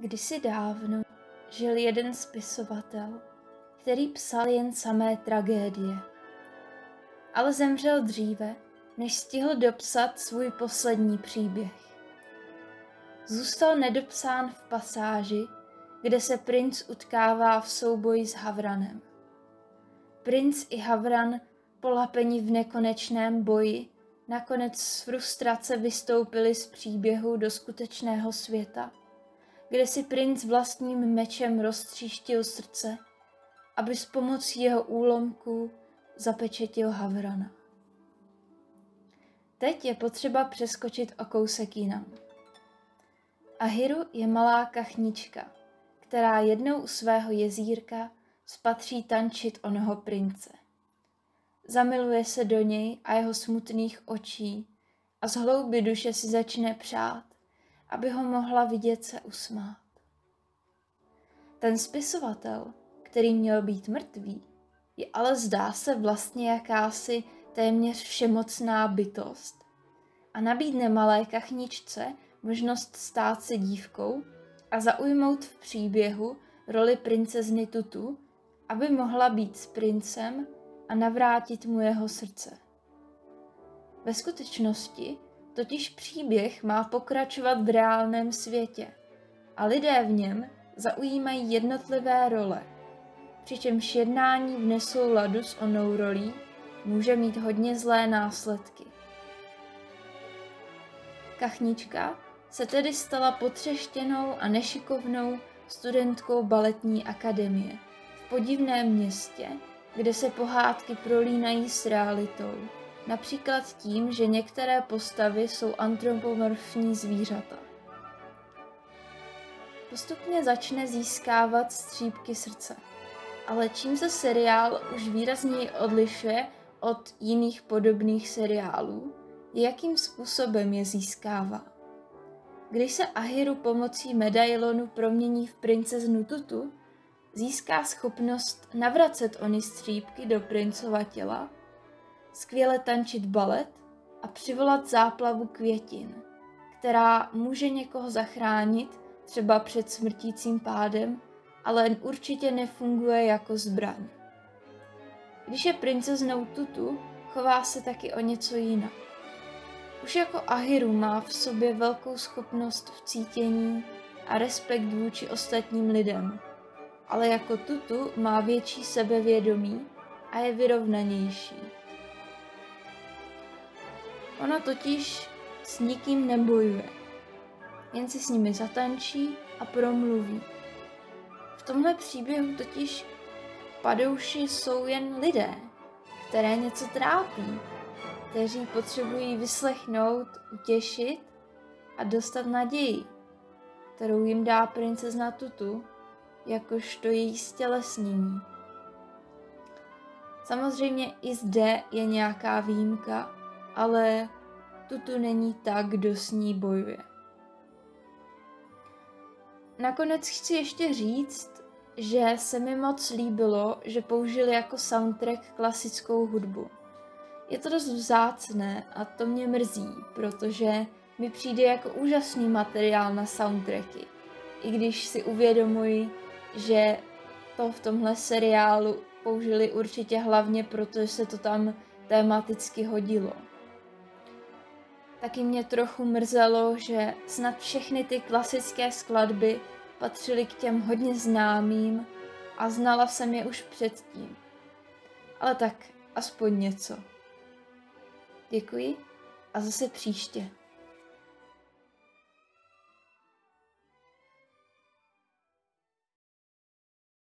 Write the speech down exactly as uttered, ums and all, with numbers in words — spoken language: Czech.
Kdysi dávno žil jeden spisovatel, který psal jen samé tragédie. Ale zemřel dříve, než stihl dopsat svůj poslední příběh. Zůstal nedopsán v pasáži, kde se princ utkává v souboji s Havranem. Princ i Havran, polapeni v nekonečném boji, nakonec z frustrace vystoupili z příběhu do skutečného světa, kde si princ vlastním mečem roztříštil srdce, aby s pomocí jeho úlomků zapečetil Havrana. Teď je potřeba přeskočit o kousek jinam. Ahiru je malá kachnička, která jednou u svého jezírka spatří tančit onoho prince. Zamiluje se do něj a jeho smutných očí a z hloubi duše si začne přát, aby ho mohla vidět se usmát. Ten spisovatel, který měl být mrtvý, je ale zdá se vlastně jakási téměř všemocná bytost a nabídne malé kachničce možnost stát se dívkou a zaujmout v příběhu roli princezny Tutu, aby mohla být s princem a navrátit mu jeho srdce. Ve skutečnosti totiž příběh má pokračovat v reálném světě a lidé v něm zaujímají jednotlivé role, přičemž jednání v nesouladu s onou rolí může mít hodně zlé následky. Kachnička se tedy stala potřeštěnou a nešikovnou studentkou baletní akademie v podivném městě, kde se pohádky prolínají s realitou, například tím, že některé postavy jsou antropomorfní zvířata. Postupně začne získávat střípky srdce, ale čím se seriál už výrazněji odlišuje od jiných podobných seriálů, je jakým způsobem je získává. Když se Ahiru pomocí medailonu promění v princeznu Tutu, získá schopnost navracet ony střípky do princova těla, skvěle tančit balet a přivolat záplavu květin, která může někoho zachránit, třeba před smrtícím pádem, ale určitě nefunguje jako zbraň. Když je princeznou Tutu, chová se taky o něco jinak. Už jako Ahiru má v sobě velkou schopnost v cítění a respekt vůči ostatním lidem, ale jako Tutu má větší sebevědomí a je vyrovnanější. Ona totiž s nikým nebojuje, jen si s nimi zatančí a promluví. V tomhle příběhu totiž padouši jsou jen lidé, které něco trápí, kteří potřebují vyslechnout, utěšit a dostat naději, kterou jim dá princezna Tutu, jakožto její stělesnění. Samozřejmě i zde je nějaká výjimka, ale Tutu není ta, kdo s ní bojuje. Nakonec chci ještě říct, že se mi moc líbilo, že použili jako soundtrack klasickou hudbu. Je to dost vzácné a to mě mrzí, protože mi přijde jako úžasný materiál na soundtracky. I když si uvědomuji, že to v tomhle seriálu použili určitě hlavně, protože se to tam tematicky hodilo. Taky mě trochu mrzelo, že snad všechny ty klasické skladby patřily k těm hodně známým a znala jsem je už předtím. Ale tak, aspoň něco. Děkuji a zase příště.